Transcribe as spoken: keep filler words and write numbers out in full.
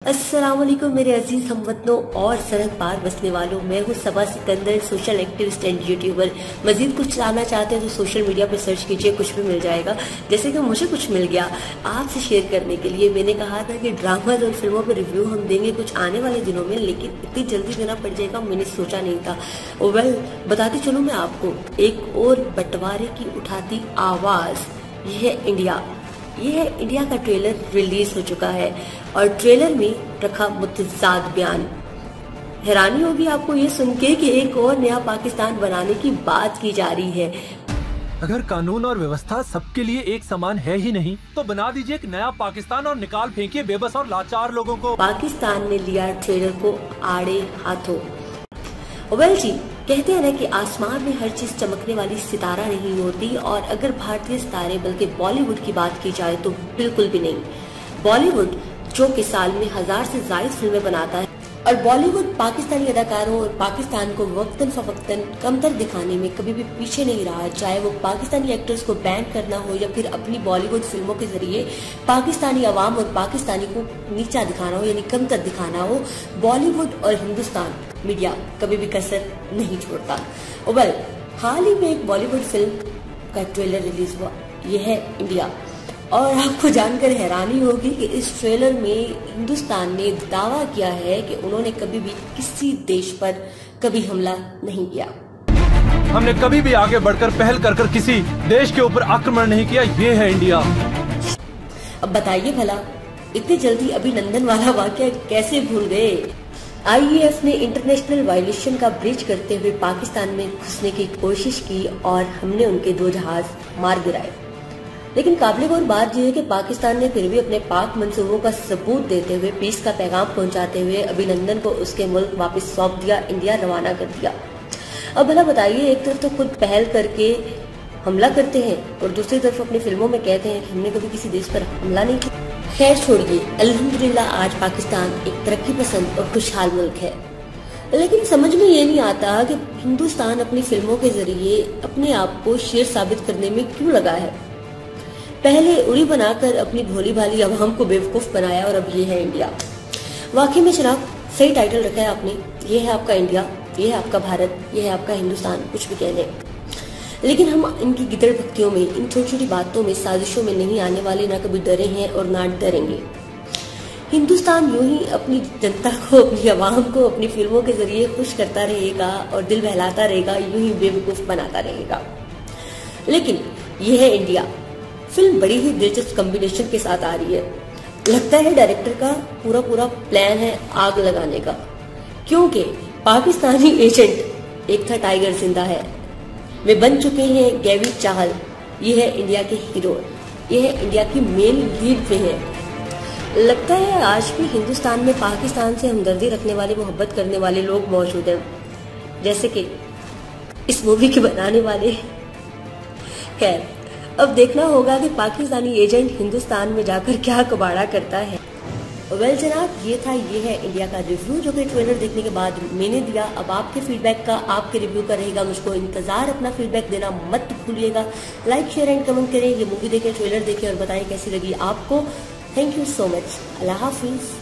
अस्सलामुअलैकुम मेरे अजीज हमवतनों और सरहद पार बसने वालों, मैं हूँ Saba Sikander, social activist and YouTuber. मजीद कुछ जानना चाहते हैं तो सोशल मीडिया पर सर्च कीजिए, कुछ भी मिल जाएगा। जैसे कि मुझे कुछ मिल गया आपसे शेयर करने के लिए। मैंने कहा था कि ड्रामाज और फिल्मों पर रिव्यू हम देंगे कुछ आने वाले दिनों में, लेकिन इतनी जल्दी देना पड़ जाएगा मैंने सोचा नहीं था। वेल बताती चलूँ मैं आपको, एक और बंटवारे की उठाती आवाज यह है इंडिया। यह है इंडिया का ट्रेलर रिलीज हो चुका है और ट्रेलर में रखा मुतज़ाद बयान। हैरानी होगी आपको ये सुन के कि एक और नया पाकिस्तान बनाने की बात की जा रही है। अगर कानून और व्यवस्था सबके लिए एक समान है ही नहीं तो बना दीजिए एक नया पाकिस्तान और निकाल फेंकिए बेबस और लाचार लोगों को। पाकिस्तान ने लिया ट्रेलर को आड़े हाथों। वेल जी, कहते हैं ना कि आसमान में हर चीज चमकने वाली सितारा नहीं होती, और अगर भारतीय सितारे बल्कि बॉलीवुड की बात की जाए तो बिल्कुल भी नहीं। बॉलीवुड जो कि साल में हजार से ज्यादा फिल्में बनाता है, और बॉलीवुड पाकिस्तानी अदाकारों और पाकिस्तान को वक्तन फवक्तन कमतर दिखाने में कभी भी पीछे नहीं रहा। चाहे वो पाकिस्तानी एक्टर्स को बैन करना हो या फिर अपनी बॉलीवुड फिल्मों के जरिए पाकिस्तानी अवाम और पाकिस्तानी को नीचा दिखाना हो यानी कमतर दिखाना हो, बॉलीवुड और हिंदुस्तान मीडिया कभी भी कसर नहीं छोड़ता। वेल हाल ही में एक बॉलीवुड फिल्म का ट्रेलर रिलीज हुआ, यह है इंडिया, और आपको जानकर हैरानी होगी कि इस ट्रेलर में हिंदुस्तान ने दावा किया है कि उन्होंने कभी भी किसी देश पर कभी हमला नहीं किया। हमने कभी भी आगे बढ़कर पहल कर कर किसी देश के ऊपर आक्रमण नहीं किया। ये है इंडिया। अब बताइए भला इतनी जल्दी अभिनंदन वाला वाक्य कैसे भूल गए। आई ए एफ ने इंटरनेशनल वायलेशन का ब्रीच करते हुए पाकिस्तान में घुसने की कोशिश की और हमने उनके दो जहाज मार गिराए, लेकिन काबिल गौर बात यह है कि पाकिस्तान ने फिर भी अपने पाक मंसूबों का सबूत देते हुए पीस का पैगाम पहुंचाते हुए अभिनंदन को उसके मुल्क वापस सौंप दिया, इंडिया रवाना कर दिया। अब भला बताइए, एक तरफ तो खुद पहल करके हमला करते हैं और दूसरी तरफ अपनी फिल्मों में कहते हैं कि हमने कभी किसी देश पर हमला नहीं किया। खैर छोड़िए, अल्हम्दुलिल्लाह आज पाकिस्तान एक तरक्की पसंद और खुशहाल मुल्क है, लेकिन समझ में ये नहीं आता कि हिंदुस्तान अपनी फिल्मों के जरिए अपने आप को शेर साबित करने में क्यों लगा है। पहले उड़ी बनाकर अपनी भोली भाली अवाम को बेवकूफ बनाया और अब ये है इंडिया। वाकई में जनाब सही टाइटल रखा है आपने, ये है आपका इंडिया, ये है आपका भारत, ये है आपका हिंदुस्तान, कुछ भी कह लें। लेकिन हम इनकी गिदड़ भक्तियों में, इन छोटी छोटी बातों में, साजिशों में नहीं आने वाले, ना कभी डरे हैं और ना डरेंगे। हिंदुस्तान यूं ही अपनी जनता को, अपनी आवाम को अपनी फिल्मों के जरिए खुश करता रहेगा और दिल बहलाता रहेगा, यूं ही बेवकूफ बनाता रहेगा। लेकिन यह है इंडिया फिल्म बड़ी ही दिलचस्प कॉम्बिनेशन के साथ आ रही है। लगता है डायरेक्टर का पूरा पूरा प्लान है आग लगाने का, क्योंकि पाकिस्तानी एजेंट एक था टाइगर जिंदा है, वे बन चुके हैं गैवी चाहल। ये है इंडिया के हीरो, ये है इंडिया की मेन लीड पे है। लगता है आज भी हिंदुस्तान में पाकिस्तान से हमदर्दी रखने वाले, मोहब्बत करने वाले लोग मौजूद हैं, जैसे कि इस मूवी के बनाने वाले। खैर अब देखना होगा कि पाकिस्तानी एजेंट हिंदुस्तान में जाकर क्या कबाड़ा करता है। वेल जनाब, ये था ये है इंडिया का रिव्यू जो कि ट्रेलर देखने के बाद मैंने दिया। अब आपके फीडबैक का, आपके रिव्यू का रहेगा मुझको इंतजार। अपना फीडबैक देना मत भूलिएगा। लाइक शेयर एंड कमेंट करें, ये मूवी देखें, ट्रेलर देखें और बताएं कैसी लगी आपको। Thank you so much. अल्लाह हाफिज।